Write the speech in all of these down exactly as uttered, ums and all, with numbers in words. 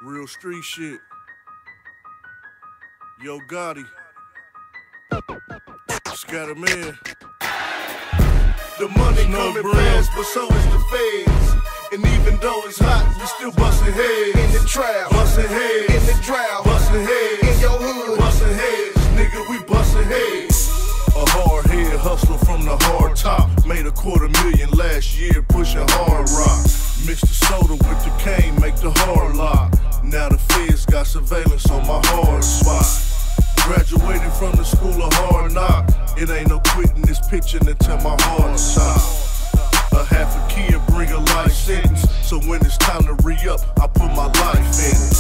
Real street shit. Yo Gotti. Scatter Man. The money coming fast, but so is the feds. And even though it's hot, we still bustin' heads. In the trap, bustin' heads. In the drought, bustin' heads. In your hood, bustin' heads. Nigga, we bustin' heads. A hard head hustler from the hard top. Made a quarter million last year pushing hard rock. Mix the soda with the cane, make the hard lock. Now the feds got surveillance on my hard spot. Graduated from the school of hard knock. It ain't no quitting this pitching until my heart stops. A half a kid bring a life sentence, so when it's time to re-up, I put my life in it.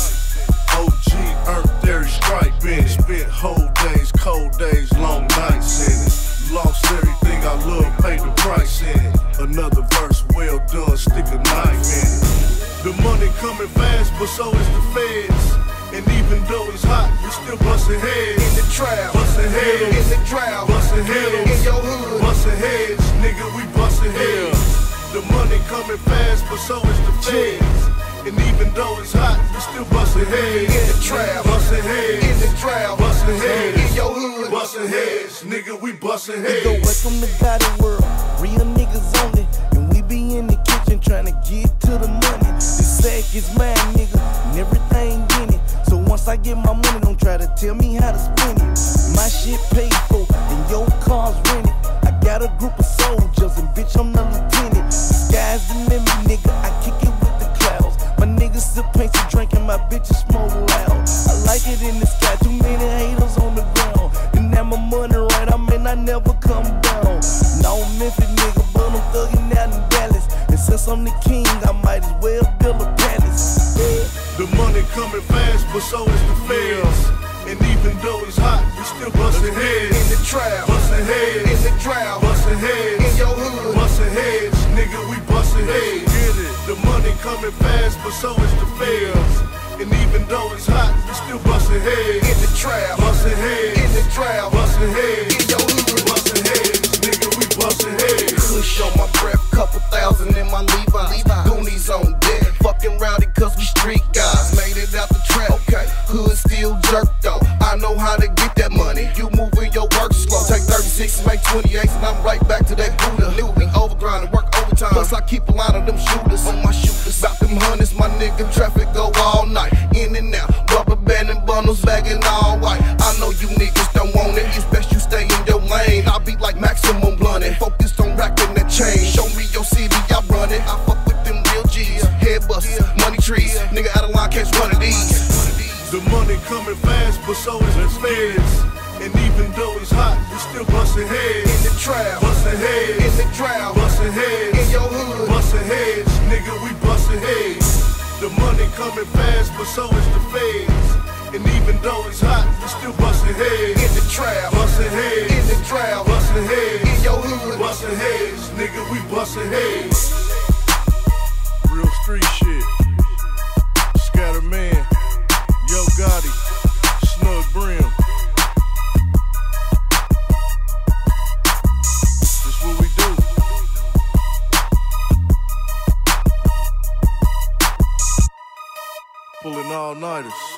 O G earned thirty stripe in it. Spent whole days, cold days, long nights in it. Lost everything I love, paid the price in it. Another verse, well done, stick a knife in it. The money coming fast, but so is the feds. And even though it's hot, we still bustin' heads. In the trap, bustin' heads. In the drought, bustin' heads. In your hood, bustin' heads. Nigga, we bustin' heads. The money coming fast, but so is the feds. And even though it's hot, we still bustin' heads. In the trap, bustin' heads. In the drought, bustin' heads. In your hood, bustin' heads. Nigga, we bustin' heads. Go welcome to Gotti world, real niggas only. And we be in the kitchen trying to get to the money. This sack is mine, nigga, and everything in it. So once I get my money, don't try to tell me how to spend it. My shit paid for, and your car's rented. I got a group of soldiers, and bitch, I'm the lieutenant. The sky's the limit, nigga, I kick it with the clouds. My niggas sip paints and drinking, my bitches smoke loud. I like it in the sky, too many haters on the ground. And now my money right, I mean, I never come down. No Memphis nigga, but I'm thugging out in Dallas. And since I'm the king, I might as well build a palace. The money coming fast, but so is the feds. And even though it's hot, we still bustin' heads. In the trap, bustin' heads. In the drought, bustin' heads. In your hood, bustin' heads. Nigga, we bustin' heads. Get it. The money coming fast, but so is the feds. And even though it's hot, we still bustin' heads. In the trap, bustin' heads. In the drought, bustin' heads. In your hood, bustin' heads. Nigga, we bustin' heads. Kush on my breath, couple thousand in my Levi's. Goonies on deck, fucking rowdy cause we street guys. Made it out the trap, okay. Hood still jerk though. I know how to get that money. You moving your work slow. Take thirty-six, make twenty-eight, and I'm right back to that Buddha. Knew we overgrind and work overtime. Plus I keep a line of them shooters on my shooters. About them hundreds, my nigga, traffic go all night. In and out, rubber band and bundles, bagging all white. I know you niggas don't want it. It's best you stay in your lane. I be like maximum blunted, focused on racking that chain. Show me your city, I run it. I fuck with them real G's, head busters, money trees. Nigga out of line, catch one of these. The money coming fast, but so is the feds. And even though it's hot, we still bustin' heads. In the trap, bustin' heads. In the drought, bustin' heads. In your hood, bustin' heads. Nigga, we bustin' heads. The money coming fast, but so is the feds. And even though it's hot, we still bustin' heads. In the trap, bustin' heads. In the drought, bustin' heads. In your hood, bustin' heads. Nigga, we bustin' heads. Real street shit. Scatter Man. Yo Gotti. Snug Brim. This what we do. Pulling all-nighters.